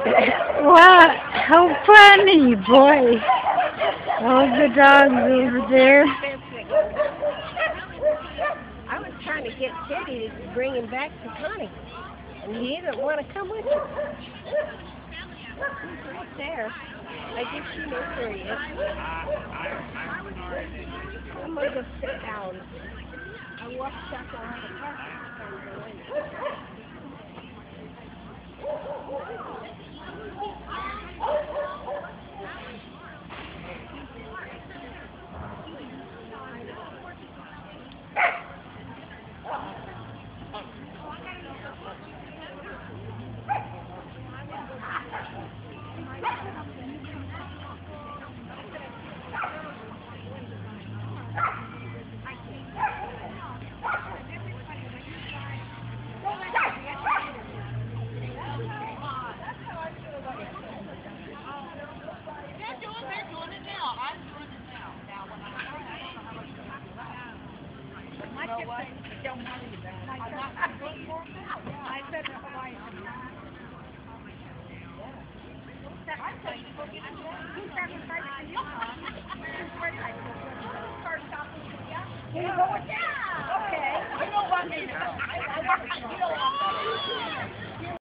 Wow, how funny, boy. All the dogs over there. I was trying to get Teddy to bring him back to Connie, and he didn't want to come with me. He's right there. I think she knows where he is. I'm going to go sit down. I walked back around the park and go in. You know what? Yeah. Okay. You don't want me to.